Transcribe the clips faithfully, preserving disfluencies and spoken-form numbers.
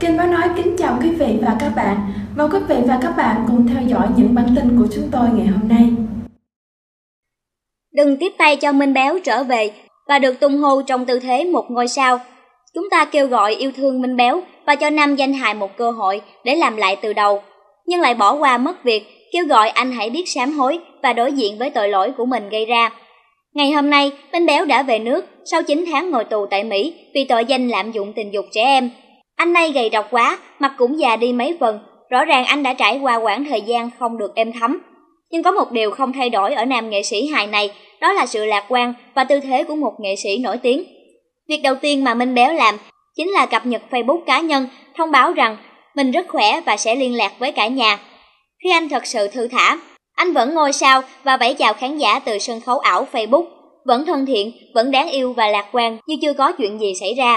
Kênh Báo Nói kính chào quý vị và các bạn. Mời quý vị và các bạn cùng theo dõi những bản tin của chúng tôi ngày hôm nay. Đừng tiếp tay cho Minh Béo trở về và được tung hô trong tư thế một ngôi sao. Chúng ta kêu gọi yêu thương Minh Béo và cho nam danh hài một cơ hội để làm lại từ đầu, nhưng lại bỏ qua mất việc kêu gọi anh hãy biết sám hối và đối diện với tội lỗi của mình gây ra. Ngày hôm nay, Minh Béo đã về nước sau chín tháng ngồi tù tại Mỹ vì tội danh lạm dụng tình dục trẻ em. Anh này gầy rộc quá, mặt cũng già đi mấy phần, rõ ràng anh đã trải qua quãng thời gian không được êm thấm. Nhưng có một điều không thay đổi ở nam nghệ sĩ hài này, đó là sự lạc quan và tư thế của một nghệ sĩ nổi tiếng. Việc đầu tiên mà Minh Béo làm chính là cập nhật Facebook cá nhân, thông báo rằng mình rất khỏe và sẽ liên lạc với cả nhà. Khi anh thật sự thư thả, anh vẫn ngôi sao và vẫy chào khán giả từ sân khấu ảo Facebook, vẫn thân thiện, vẫn đáng yêu và lạc quan như chưa có chuyện gì xảy ra.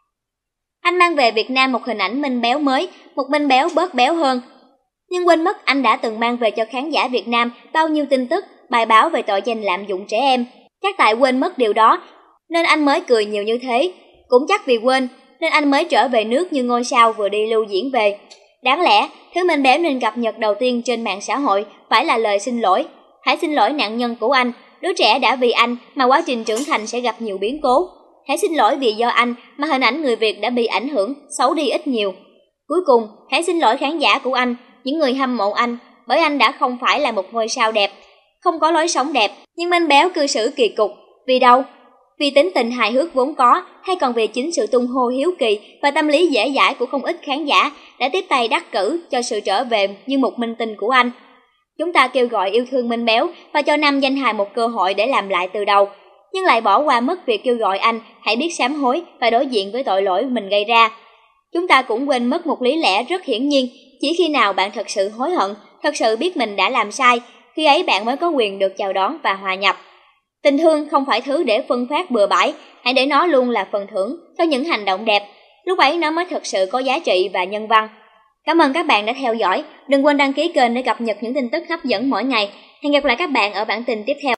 Anh mang về Việt Nam một hình ảnh Minh Béo mới, một Minh Béo bớt béo hơn. Nhưng quên mất anh đã từng mang về cho khán giả Việt Nam bao nhiêu tin tức, bài báo về tội danh lạm dụng trẻ em. Chắc tại quên mất điều đó, nên anh mới cười nhiều như thế. Cũng chắc vì quên, nên anh mới trở về nước như ngôi sao vừa đi lưu diễn về. Đáng lẽ, thứ Minh Béo nên cập nhật đầu tiên trên mạng xã hội phải là lời xin lỗi. Hãy xin lỗi nạn nhân của anh, đứa trẻ đã vì anh mà quá trình trưởng thành sẽ gặp nhiều biến cố. Hãy xin lỗi vì do anh mà hình ảnh người Việt đã bị ảnh hưởng, xấu đi ít nhiều. Cuối cùng, hãy xin lỗi khán giả của anh, những người hâm mộ anh, bởi anh đã không phải là một ngôi sao đẹp, không có lối sống đẹp, nhưng Minh Béo cư xử kỳ cục. Vì đâu? Vì tính tình hài hước vốn có, hay còn vì chính sự tung hô hiếu kỳ và tâm lý dễ dãi của không ít khán giả đã tiếp tay đắc cử cho sự trở về như một minh tinh của anh. Chúng ta kêu gọi yêu thương Minh Béo và cho nam danh hài một cơ hội để làm lại từ đầu, nhưng lại bỏ qua mất việc kêu gọi anh hãy biết sám hối và đối diện với tội lỗi mình gây ra. Chúng ta cũng quên mất một lý lẽ rất hiển nhiên, chỉ khi nào bạn thật sự hối hận, thật sự biết mình đã làm sai, khi ấy bạn mới có quyền được chào đón và hòa nhập. Tình thương không phải thứ để phân phát bừa bãi, hãy để nó luôn là phần thưởng cho những hành động đẹp, lúc ấy nó mới thật sự có giá trị và nhân văn. Cảm ơn các bạn đã theo dõi, đừng quên đăng ký kênh để cập nhật những tin tức hấp dẫn mỗi ngày. Hẹn gặp lại các bạn ở bản tin tiếp theo.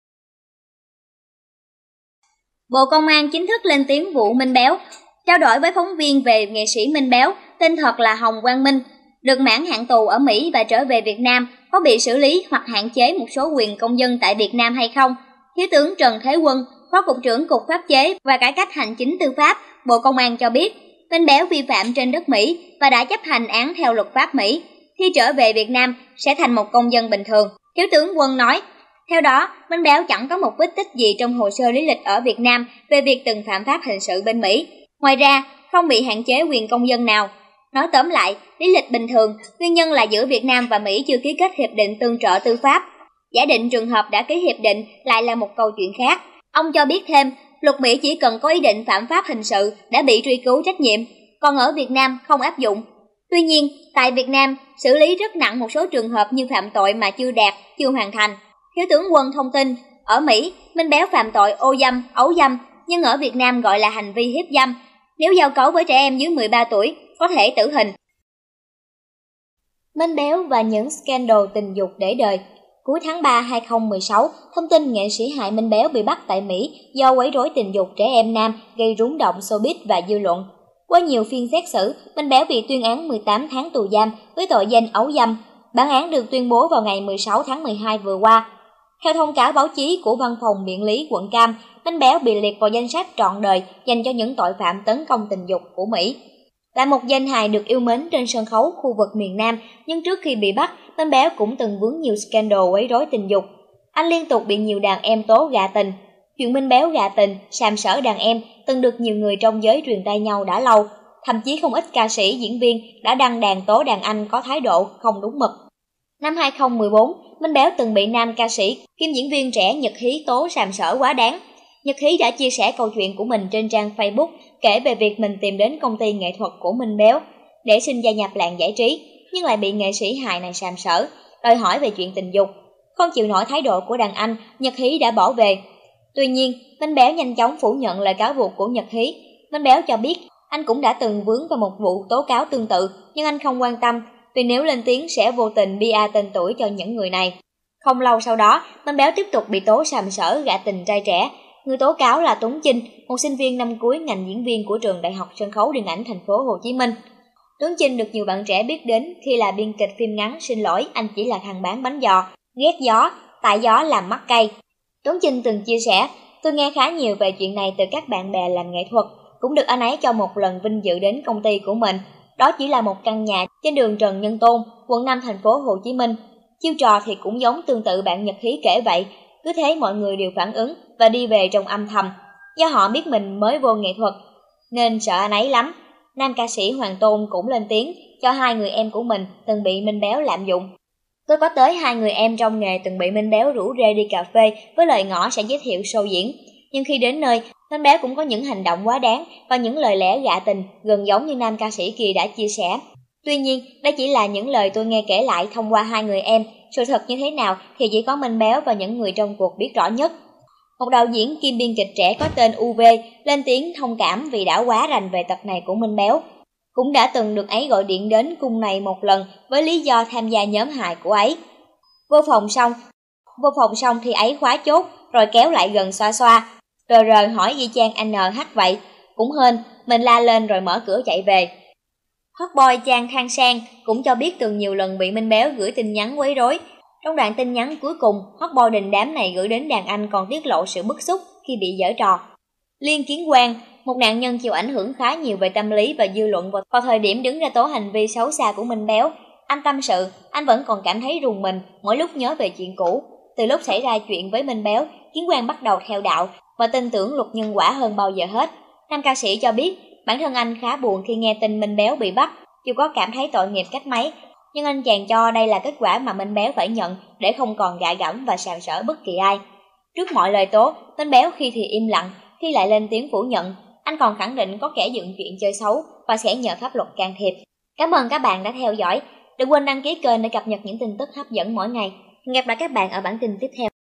Bộ Công an chính thức lên tiếng vụ Minh Béo. Trao đổi với phóng viên về nghệ sĩ Minh Béo, tên thật là Hồng Quang Minh, được mãn hạn tù ở Mỹ và trở về Việt Nam, có bị xử lý hoặc hạn chế một số quyền công dân tại Việt Nam hay không? Thiếu tướng Trần Thế Quân, Phó Cục trưởng Cục Pháp chế và Cải cách Hành chính Tư pháp, Bộ Công an cho biết, Minh Béo vi phạm trên đất Mỹ và đã chấp hành án theo luật pháp Mỹ. Khi trở về Việt Nam, sẽ thành một công dân bình thường. Thiếu tướng Quân nói, theo đó, Minh Béo chẳng có một vết tích gì trong hồ sơ lý lịch ở Việt Nam về việc từng phạm pháp hình sự bên Mỹ. Ngoài ra, không bị hạn chế quyền công dân nào. Nói tóm lại, lý lịch bình thường, nguyên nhân là giữa Việt Nam và Mỹ chưa ký kết hiệp định tương trợ tư pháp. Giả định trường hợp đã ký hiệp định lại là một câu chuyện khác. Ông cho biết thêm, luật Mỹ chỉ cần có ý định phạm pháp hình sự đã bị truy cứu trách nhiệm, còn ở Việt Nam không áp dụng. Tuy nhiên, tại Việt Nam, xử lý rất nặng một số trường hợp như phạm tội mà chưa đạt, chưa hoàn thành. Thiếu tướng Quân thông tin, ở Mỹ, Minh Béo phạm tội ô dâm, ấu dâm, nhưng ở Việt Nam gọi là hành vi hiếp dâm. Nếu giao cấu với trẻ em dưới mười ba tuổi, có thể tử hình. Minh Béo và những scandal tình dục để đời. Cuối tháng ba hai nghìn không trăm mười sáu, thông tin nghệ sĩ hài Minh Béo bị bắt tại Mỹ do quấy rối tình dục trẻ em nam gây rúng động showbiz và dư luận. Qua nhiều phiên xét xử, Minh Béo bị tuyên án mười tám tháng tù giam với tội danh ấu dâm. Bản án được tuyên bố vào ngày mười sáu tháng mười hai vừa qua. Theo thông cáo báo chí của Văn phòng Biện lý quận Cam, Minh Béo bị liệt vào danh sách trọn đời dành cho những tội phạm tấn công tình dục của Mỹ. Là một danh hài được yêu mến trên sân khấu khu vực miền Nam, nhưng trước khi bị bắt, Minh Béo cũng từng vướng nhiều scandal quấy rối tình dục. Anh liên tục bị nhiều đàn em tố gạ tình. Chuyện Minh Béo gạ tình, sàm sỡ đàn em từng được nhiều người trong giới truyền tai nhau đã lâu. Thậm chí không ít ca sĩ, diễn viên đã đăng đàn tố đàn anh có thái độ không đúng mực. Năm hai nghìn không trăm mười bốn, Minh Béo từng bị nam ca sĩ kiêm diễn viên trẻ Nhật Hí tố sàm sỡ quá đáng. Nhật Hí đã chia sẻ câu chuyện của mình trên trang Facebook, kể về việc mình tìm đến công ty nghệ thuật của Minh Béo để xin gia nhập làng giải trí, nhưng lại bị nghệ sĩ hài này sàm sỡ, đòi hỏi về chuyện tình dục. Không chịu nổi thái độ của đàn anh, Nhật Hí đã bỏ về. Tuy nhiên, Minh Béo nhanh chóng phủ nhận lời cáo buộc của Nhật Hí. Minh Béo cho biết anh cũng đã từng vướng vào một vụ tố cáo tương tự, nhưng anh không quan tâm, vì nếu lên tiếng sẽ vô tình bia tên tuổi cho những người này. Không lâu sau đó, Minh Béo tiếp tục bị tố sàm sỡ gạ tình trai trẻ. Người tố cáo là Tuấn Chinh, một sinh viên năm cuối ngành diễn viên của trường Đại học Sân khấu Điện ảnh Thành phố Hồ Chí Minh. Tuấn Chinh được nhiều bạn trẻ biết đến khi là biên kịch phim ngắn Xin lỗi anh chỉ là thằng bán bánh giò, Ghét gió, Tại gió làm mắt cay. Tuấn Chinh từng chia sẻ, tôi nghe khá nhiều về chuyện này từ các bạn bè làm nghệ thuật, cũng được anh ấy cho một lần vinh dự đến công ty của mình. Đó chỉ là một căn nhà trên đường Trần Nhân Tông, quận năm thành phố Hồ Chí Minh. Chiêu trò thì cũng giống tương tự bạn Nhật Hí kể vậy, cứ thế mọi người đều phản ứng và đi về trong âm thầm. Do họ biết mình mới vô nghệ thuật, nên sợ anh ấy lắm. Nam ca sĩ Hoàng Tôn cũng lên tiếng cho hai người em của mình từng bị Minh Béo lạm dụng. Tôi có tới hai người em trong nghề từng bị Minh Béo rủ rê đi cà phê với lời ngỏ sẽ giới thiệu show diễn. Nhưng khi đến nơi, Minh Béo cũng có những hành động quá đáng và những lời lẽ gạ tình gần giống như nam ca sĩ kia đã chia sẻ. Tuy nhiên, đây chỉ là những lời tôi nghe kể lại thông qua hai người em. Sự thật như thế nào thì chỉ có Minh Béo và những người trong cuộc biết rõ nhất. Một đạo diễn kiêm biên kịch trẻ có tên u vê lên tiếng thông cảm vì đã quá rành về tập này của Minh Béo. Cũng đã từng được ấy gọi điện đến cung này một lần với lý do tham gia nhóm hài của ấy. Vô phòng xong, vô phòng xong thì ấy khóa chốt rồi kéo lại gần xoa xoa. Rồi rời hỏi y chang anh en hát vậy. Cũng hên, mình la lên rồi mở cửa chạy về. Hot boy Trang Khang Sang cũng cho biết từng nhiều lần bị Minh Béo gửi tin nhắn quấy rối. Trong đoạn tin nhắn cuối cùng, hot boy đình đám này gửi đến đàn anh còn tiết lộ sự bức xúc khi bị giở trò. Liên Kiến Quang, một nạn nhân chịu ảnh hưởng khá nhiều về tâm lý và dư luận vào thời điểm đứng ra tố hành vi xấu xa của Minh Béo. Anh tâm sự, anh vẫn còn cảm thấy rùng mình mỗi lúc nhớ về chuyện cũ. Từ lúc xảy ra chuyện với Minh Béo, Kiến Quang bắt đầu theo đạo và tin tưởng luật nhân quả hơn bao giờ hết. Nam ca sĩ cho biết, bản thân anh khá buồn khi nghe tin Minh Béo bị bắt, dù có cảm thấy tội nghiệp cách mấy. Nhưng anh chàng cho đây là kết quả mà Minh Béo phải nhận để không còn gạ gẫm và sàm sỡ bất kỳ ai. Trước mọi lời tố, Minh Béo khi thì im lặng, khi lại lên tiếng phủ nhận. Anh còn khẳng định có kẻ dựng chuyện chơi xấu và sẽ nhờ pháp luật can thiệp. Cảm ơn các bạn đã theo dõi. Đừng quên đăng ký kênh để cập nhật những tin tức hấp dẫn mỗi ngày. Hẹn gặp lại các bạn ở bản tin tiếp theo.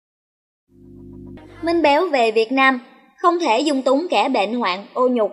Minh Béo về Việt Nam, không thể dung túng kẻ bệnh hoạn ô nhục.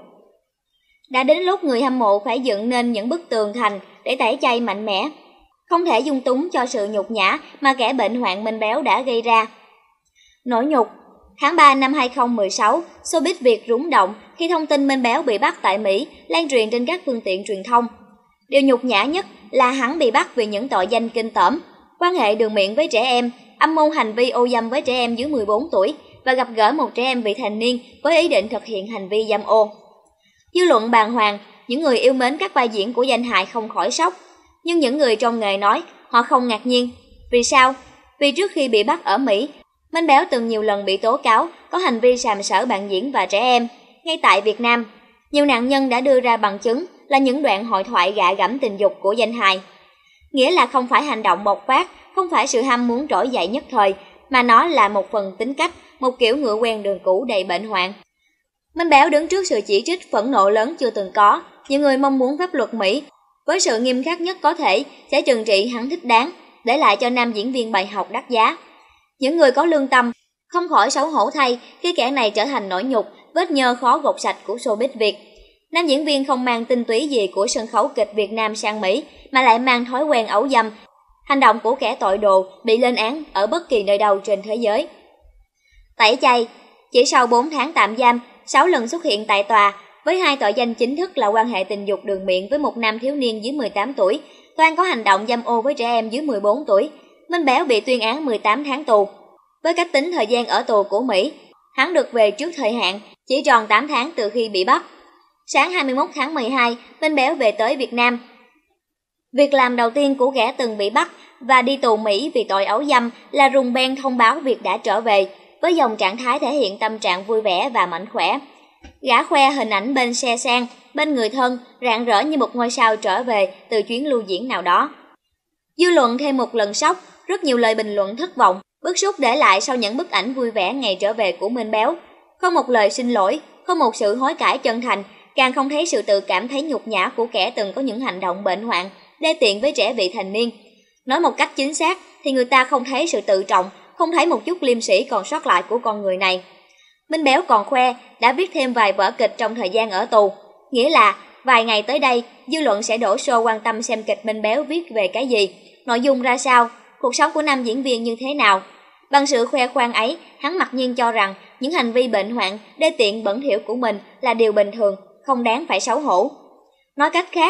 Đã đến lúc người hâm mộ phải dựng nên những bức tường thành để tẩy chay mạnh mẽ. Không thể dung túng cho sự nhục nhã mà kẻ bệnh hoạn Minh Béo đã gây ra. Nỗi nhục. Tháng ba năm hai không một sáu, showbiz Việt rúng động khi thông tin Minh Béo bị bắt tại Mỹ lan truyền trên các phương tiện truyền thông. Điều nhục nhã nhất là hắn bị bắt vì những tội danh kinh tởm, quan hệ đường miệng với trẻ em, âm mưu hành vi ô dâm với trẻ em dưới mười bốn tuổi và gặp gỡ một trẻ em vị thành niên với ý định thực hiện hành vi dâm ô. Dư luận bàng hoàng, những người yêu mến các vai diễn của danh hài không khỏi sốc, nhưng những người trong nghề nói họ không ngạc nhiên. Vì sao? Vì trước khi bị bắt ở Mỹ, Minh Béo từng nhiều lần bị tố cáo có hành vi sàm sỡ bạn diễn và trẻ em. Ngay tại Việt Nam, nhiều nạn nhân đã đưa ra bằng chứng là những đoạn hội thoại gạ gẫm tình dục của danh hài. Nghĩa là không phải hành động bộc phát, không phải sự ham muốn trỗi dậy nhất thời, mà nó là một phần tính cách, một kiểu ngựa quen đường cũ đầy bệnh hoạn. Minh Béo đứng trước sự chỉ trích phẫn nộ lớn chưa từng có. Những người mong muốn pháp luật Mỹ với sự nghiêm khắc nhất có thể sẽ trừng trị hắn thích đáng, để lại cho nam diễn viên bài học đắt giá. Những người có lương tâm không khỏi xấu hổ thay khi kẻ này trở thành nỗi nhục, vết nhơ khó gột sạch của showbiz Việt. Nam diễn viên không mang tinh túy gì của sân khấu kịch Việt Nam sang Mỹ, mà lại mang thói quen ấu dâm, hành động của kẻ tội đồ bị lên án ở bất kỳ nơi đâu trên thế giới. Tẩy chay. Chỉ sau bốn tháng tạm giam, sáu lần xuất hiện tại tòa, với hai tội danh chính thức là quan hệ tình dục đường miệng với một nam thiếu niên dưới mười tám tuổi, toan có hành động dâm ô với trẻ em dưới mười bốn tuổi, Minh Béo bị tuyên án mười tám tháng tù. Với cách tính thời gian ở tù của Mỹ, hắn được về trước thời hạn, chỉ tròn tám tháng từ khi bị bắt. Sáng hai mươi mốt tháng mười hai, Minh Béo về tới Việt Nam. Việc làm đầu tiên của gã từng bị bắt và đi tù Mỹ vì tội ấu dâm là rùng beng thông báo việc đã trở về, với dòng trạng thái thể hiện tâm trạng vui vẻ và mạnh khỏe. Gã khoe hình ảnh bên xe sang, bên người thân, rạng rỡ như một ngôi sao trở về từ chuyến lưu diễn nào đó. Dư luận thêm một lần sốc, rất nhiều lời bình luận thất vọng, bức xúc để lại sau những bức ảnh vui vẻ ngày trở về của Minh Béo. Không một lời xin lỗi, không một sự hối cải chân thành, càng không thấy sự tự cảm thấy nhục nhã của kẻ từng có những hành động bệnh hoạn, đê tiện với trẻ vị thành niên. Nói một cách chính xác thì người ta không thấy sự tự trọng, không thấy một chút liêm sỉ còn sót lại của con người này. Minh Béo còn khoe đã viết thêm vài vở kịch trong thời gian ở tù, nghĩa là vài ngày tới đây dư luận sẽ đổ xô quan tâm xem kịch Minh Béo viết về cái gì, nội dung ra sao, cuộc sống của nam diễn viên như thế nào. Bằng sự khoe khoang ấy, hắn mặc nhiên cho rằng những hành vi bệnh hoạn, đê tiện bẩn thỉu của mình là điều bình thường, không đáng phải xấu hổ. Nói cách khác,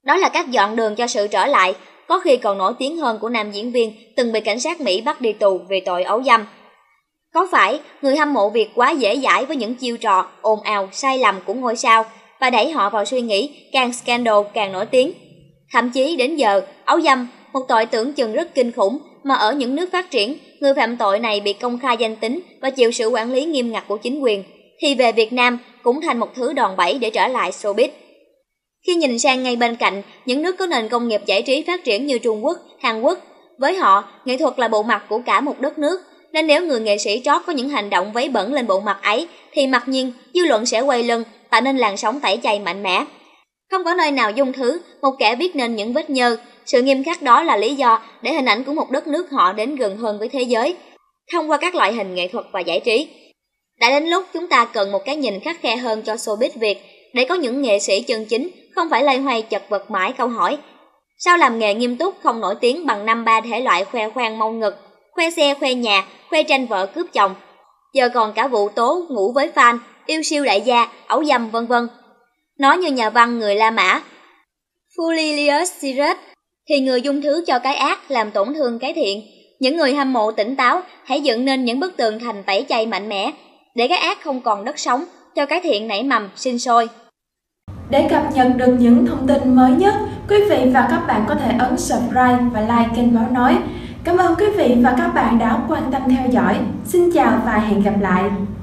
Đó là cách dọn đường cho sự trở lại, có khi còn nổi tiếng hơn của nam diễn viên từng bị cảnh sát Mỹ bắt đi tù vì tội ấu dâm. Có phải người hâm mộ Việt quá dễ dãi với những chiêu trò ồn ào sai lầm của ngôi sao và đẩy họ vào suy nghĩ càng scandal càng nổi tiếng? Thậm chí đến giờ, ấu dâm, một tội tưởng chừng rất kinh khủng mà ở những nước phát triển, người phạm tội này bị công khai danh tính và chịu sự quản lý nghiêm ngặt của chính quyền, thì về Việt Nam cũng thành một thứ đòn bẩy để trở lại showbiz. Khi nhìn sang ngay bên cạnh, những nước có nền công nghiệp giải trí phát triển như Trung Quốc, Hàn Quốc, với họ, nghệ thuật là bộ mặt của cả một đất nước, nên nếu người nghệ sĩ trót có những hành động vấy bẩn lên bộ mặt ấy, thì mặc nhiên dư luận sẽ quay lưng, tạo nên làn sóng tẩy chay mạnh mẽ. Không có nơi nào dung thứ, một kẻ viết nên những vết nhơ, sự nghiêm khắc đó là lý do để hình ảnh của một đất nước họ đến gần hơn với thế giới, thông qua các loại hình nghệ thuật và giải trí. Đã đến lúc chúng ta cần một cái nhìn khắt khe hơn cho showbiz Việt, để có những nghệ sĩ chân chính, không phải loay hoay chật vật mãi câu hỏi: sao làm nghề nghiêm túc không nổi tiếng bằng năm ba thể loại khoe khoang mông ngực, khoe xe, khoe nhà, khoe tranh vợ cướp chồng, giờ còn cả vụ tố ngủ với fan, yêu siêu đại gia, ấu dâm vân vân. Nói như nhà văn người La Mã Fulilius Sirus, thì người dung thứ cho cái ác làm tổn thương cái thiện. Những người hâm mộ tỉnh táo hãy dựng nên những bức tường thành tẩy chay mạnh mẽ, để cái ác không còn đất sống, cho cái thiện nảy mầm sinh sôi. Để cập nhật được những thông tin mới nhất, quý vị và các bạn có thể ấn subscribe và like kênh Báo Nói. Cảm ơn quý vị và các bạn đã quan tâm theo dõi. Xin chào và hẹn gặp lại.